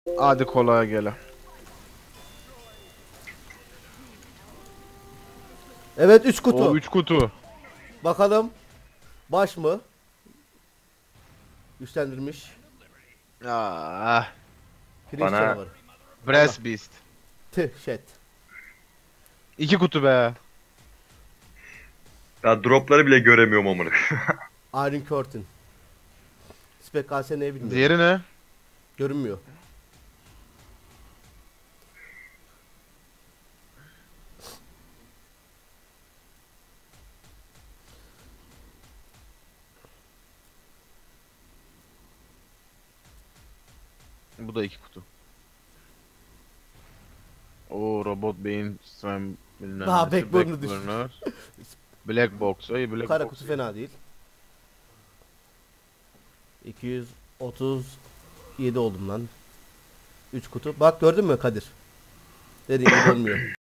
Hadi kolay gele. Evet 3 O kutu. 3 kutu. Bakalım. Baş mı? Güçlendirmiş. Ah, Pirinç Bana canavarı. Allah. Breast Beast. Tüh shit. 2 kutu be. ya dropları bile göremiyorum amına. Iron Curtain. Spek KS ne bilmiyorum. Diğeri ne? Görünmüyor. Bu da 2 kutu. O robot beyin slime bilmem Daha nesi, backburner backburner. Black box. Ay black Kara box. kutu fena değil. 237 oldum lan. 3 kutu. Bak gördün mü Kadir? Dediğim gibi olmuyor.